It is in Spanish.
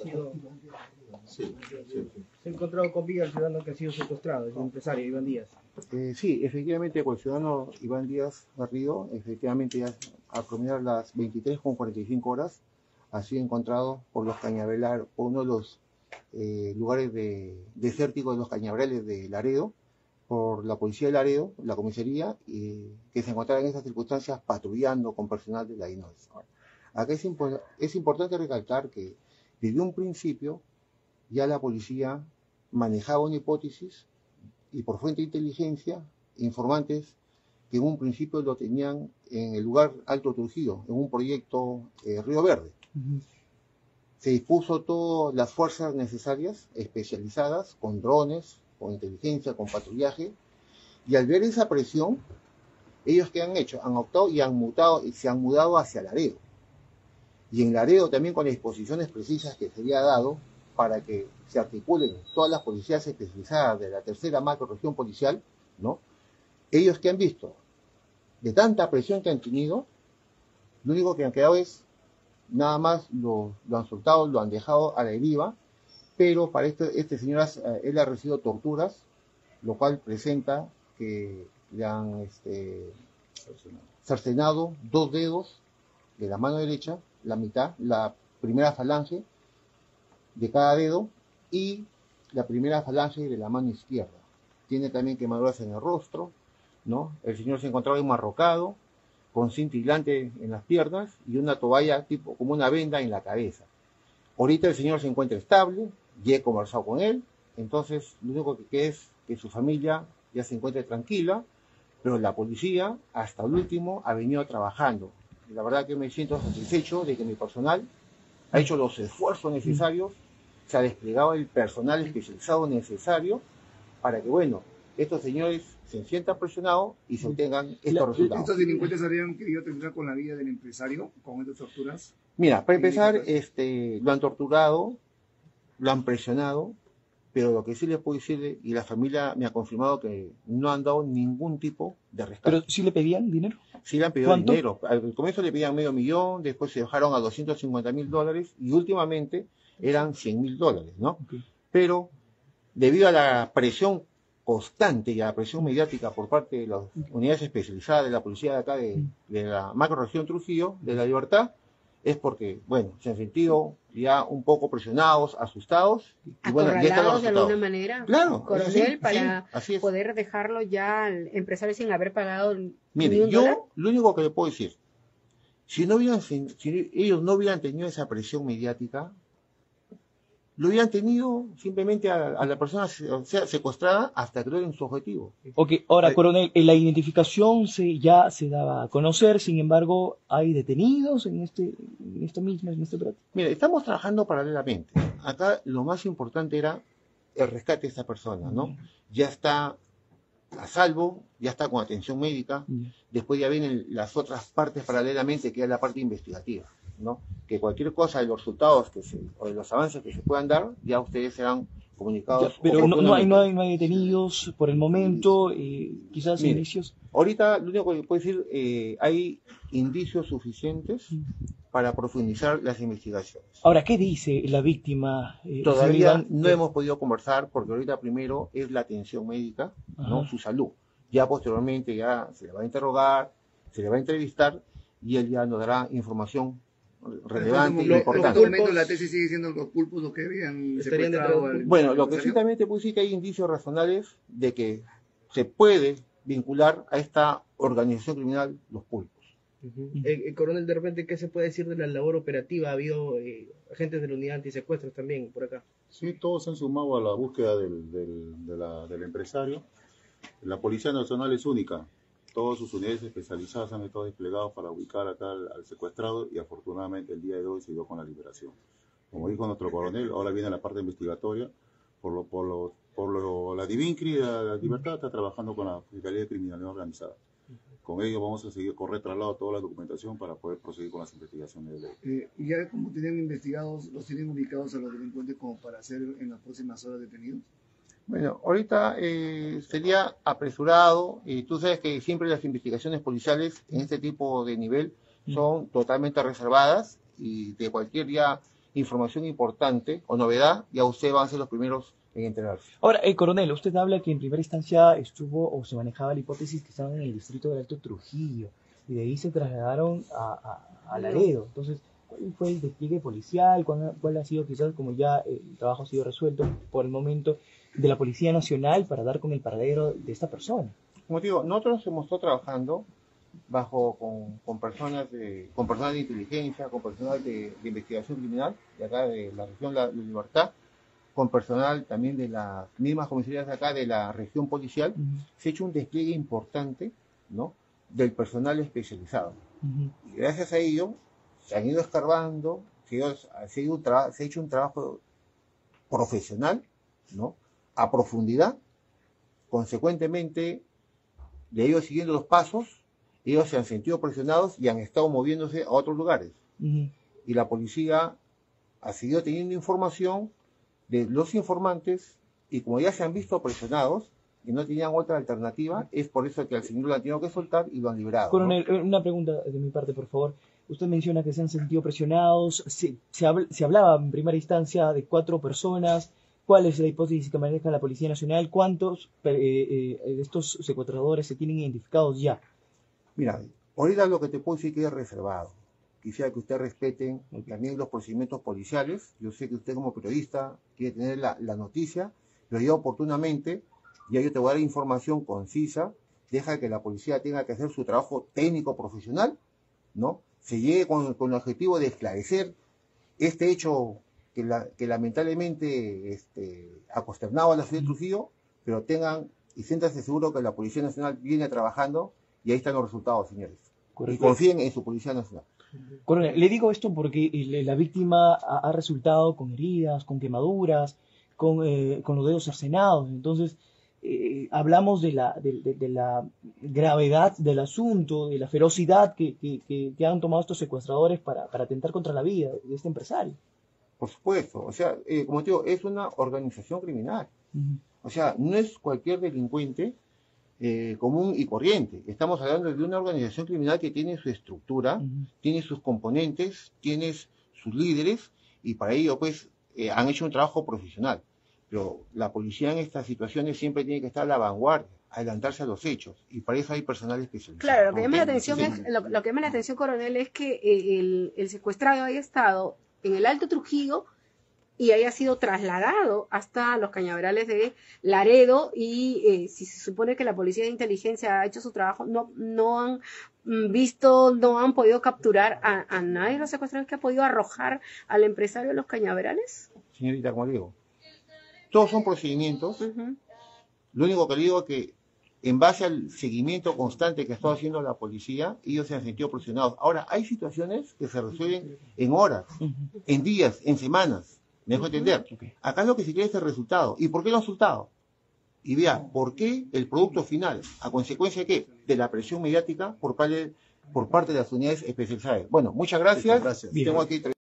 Sí, sí. Se ha encontrado con vida el ciudadano que ha sido secuestrado, el empresario Iván Díaz. Sí, efectivamente, con el ciudadano Iván Díaz Garrido, efectivamente ya a promediar las 23:45 horas, ha sido encontrado por los cañaverales, por uno de los lugares desérticos de los cañaverales de Laredo, por la policía de Laredo, la comisaría, que se encontraba en esas circunstancias patrullando con personal de la INOES. Acá es importante recalcar que desde un principio ya la policía manejaba una hipótesis y por fuente de inteligencia, informantes que en un principio lo tenían en el lugar Alto Trujillo, en un proyecto Río Verde. Se dispuso todas las fuerzas necesarias, especializadas, con drones, con inteligencia, con patrullaje, y al ver esa presión, ellos ¿qué han hecho? Han optado y se han mudado hacia Laredo. Y en Laredo también con las disposiciones precisas que se había dado para que se articulen todas las policías especializadas de la tercera macrorregión policial, ¿no? Ellos que han visto, de tanta presión que han tenido, lo único que han quedado es, nada más lo han soltado, lo han dejado a la deriva, pero para este señor, él ha recibido torturas, lo cual presenta que le han cercenado 2 dedos de la mano derecha, la mitad, la primera falange de cada dedo y la primera falange de la mano izquierda. Tiene también quemaduras en el rostro, ¿no? El señor se encontraba enmarrocado, con cinta aislante en las piernas y una toalla tipo como una venda en la cabeza. Ahorita el señor se encuentra estable, ya he conversado con él, entonces lo único que queda es que su familia ya se encuentre tranquila, pero la policía hasta el último ha venido trabajando. Y la verdad que me siento satisfecho de que mi personal ha hecho los esfuerzos necesarios, se ha desplegado el personal especializado necesario para que, bueno, estos señores se sientan presionados y se obtengan estos resultados. ¿Estos delincuentes habrían querido terminar con la vida del empresario con estas torturas? Mira, para empezar, lo han torturado, lo han presionado, pero lo que sí les puedo decir, y la familia me ha confirmado que no han dado ningún tipo de rescate. ¿Pero sí le pedían dinero? Sí le han pedido ¿Cuánto? dinero. Al comienzo le pedían $500,000, después se bajaron a $250,000 y últimamente eran $100,000, ¿no? Okay. Pero debido a la presión constante y a la presión mediática por parte de las unidades especializadas de la policía de acá, de la macrorregión Trujillo, de La Libertad, es porque, bueno, se han sentido ya un poco presionados, asustados. Y bueno, ya están los Acorralados de alguna manera, claro, coronel, sí, para sí, poder dejarlo ya al empresario sin haber pagado Mire, ni un dólar. lo único que le puedo decir, si ellos no hubieran tenido esa presión mediática, lo hubieran tenido simplemente a la persona secuestrada hasta que logren su objetivo. Ok, ahora, coronel, la identificación ya se daba a conocer, sin embargo, ¿hay detenidos en este brazo? Mira, estamos trabajando paralelamente. Acá lo más importante era el rescate de esta persona, ¿no? Ya está a salvo, ya está con atención médica, después ya vienen las otras partes paralelamente, que es la parte investigativa, ¿no? Que cualquier cosa de los resultados o de los avances que se puedan dar, ya ustedes serán comunicados. Ya, pero no hay detenidos por el momento, quizás Mire, indicios. Ahorita lo único que puedo decir, hay indicios suficientes para profundizar las investigaciones. Ahora, ¿qué dice la víctima? Todavía no hemos podido conversar porque ahorita primero es la atención médica, ¿no? Su salud. Ya posteriormente ya se le va a interrogar, se le va a entrevistar y él ya nos dará información relevante y importante. En momento la tesis sigue siendo los pulpos los que habían secuestrado al... Bueno, lo que sí también te puedo decir que hay indicios razonables de que se puede vincular a esta organización criminal los pulpos. Coronel, de repente, ¿qué se puede decir de la labor operativa? ¿Ha habido agentes de la unidad antisecuestros también por acá? Sí, todos se han sumado a la búsqueda del empresario. La Policía Nacional es única. Todas sus unidades especializadas han estado desplegadas para ubicar acá al secuestrado y afortunadamente el día de hoy se dio con la liberación. Como dijo nuestro coronel, ahora viene la parte investigatoria. La DIVINCRI de la Libertad está trabajando con la Fiscalía de Criminalidad Organizada. Con ello vamos a seguir correr traslado toda la documentación para poder proseguir con las investigaciones de ley. ¿Y ya como tienen investigados, los tienen ubicados a los delincuentes como para ser en las próximas horas detenidos? Bueno, ahorita sería apresurado, y tú sabes que siempre las investigaciones policiales en este tipo de nivel son totalmente reservadas y de cualquier ya información importante o novedad, ya ustedes van a ser los primeros en enterarse. Ahora, coronel, usted habla que en primera instancia estuvo o se manejaba la hipótesis que estaban en el distrito del Alto Trujillo y de ahí se trasladaron a Laredo. Entonces, ¿cuál fue el despliegue policial? ¿Cuál ha sido quizás, como ya el trabajo ha sido resuelto por el momento, de la Policía Nacional para dar con el paradero de esta persona? Como te digo, nosotros hemos estado trabajando con personal de inteligencia, con personal de investigación criminal de acá de la región La Libertad, con personal también de las mismas comisarías de acá de la región policial. Se ha hecho un despliegue importante, ¿no?, del personal especializado. Y gracias a ello se han ido escarbando, se ha hecho un trabajo profesional, ¿no?, a profundidad. Consecuentemente, de ellos siguiendo los pasos, ellos se han sentido presionados y han estado moviéndose a otros lugares. Y la policía ha seguido teniendo información de los informantes, y como ya se han visto presionados y no tenían otra alternativa, es por eso que al señor lo han tenido que soltar y lo han liberado. Coronel, ¿no? Una pregunta de mi parte, por favor. Usted menciona que se han sentido presionados, se hablaba en primera instancia de 4 personas. ¿Cuál es la hipótesis que maneja la Policía Nacional? ¿Cuántos de estos secuestradores se tienen identificados ya? Mira, ahorita lo que te puedo decir que es reservado. Quisiera que usted respeten también los procedimientos policiales. Yo sé que usted como periodista quiere tener la noticia, pero yo oportunamente, ya yo te voy a dar información concisa, deja que la policía tenga que hacer su trabajo técnico profesional, ¿no? Se llegue con el objetivo de esclarecer este hecho que lamentablemente ha consternado a la ciudad de Trujillo, pero tengan y siéntanse seguros que la Policía Nacional viene trabajando y ahí están los resultados, señores. Correcto. Y confíen en su Policía Nacional. Coronel, le digo esto porque la víctima ha resultado con heridas, con quemaduras, con los dedos cercenados. Entonces, hablamos de la gravedad del asunto, de la ferocidad que han tomado estos secuestradores para atentar contra la vida de este empresario. Por supuesto, o sea, como te digo, es una organización criminal. O sea, no es cualquier delincuente común y corriente. Estamos hablando de una organización criminal que tiene su estructura, tiene sus componentes, tiene sus líderes, y para ello, pues, han hecho un trabajo profesional. Pero la policía en estas situaciones siempre tiene que estar a la vanguardia, adelantarse a los hechos, y para eso hay personal especializado. Claro, lo que llama la atención lo que llama la atención, coronel, es que el secuestrado haya estado en el Alto Trujillo y haya sido trasladado hasta los cañaverales de Laredo, y si se supone que la policía de inteligencia ha hecho su trabajo, no han visto, no han podido capturar a nadie de los secuestradores que ha podido arrojar al empresario en los cañaverales. Señorita, como digo, todos son procedimientos. Lo único que le digo es que en base al seguimiento constante que ha estado haciendo la policía, ellos se han sentido presionados. Ahora, hay situaciones que se resuelven en horas, en días, en semanas. ¿Me dejo entender? Acá lo que se quiere es el resultado. ¿Y por qué el resultado? Y vea, ¿por qué el producto final? ¿A consecuencia de qué? De la presión mediática por parte de las unidades especializadas. Bueno, muchas gracias. Gracias. Tengo aquí